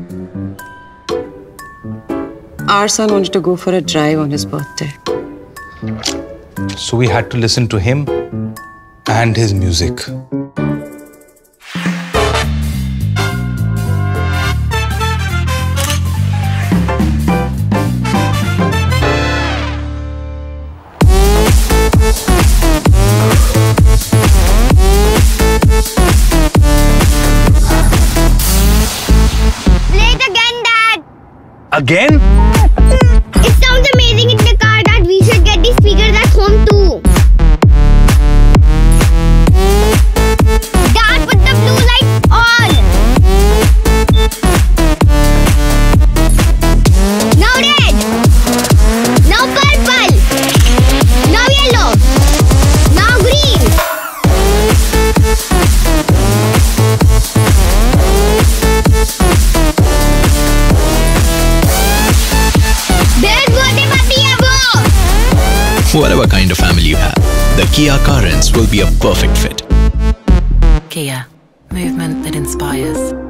Our son wanted to go for a drive on his birthday. So we had to listen to him and his music. Again? It sounds amazing in the car that we should get these speakers at home too. Dad, put the blue light on. Now red. Now purple. Now yellow. Now green. Whatever kind of family you have, the Kia Carens will be a perfect fit. Kia, movement that inspires.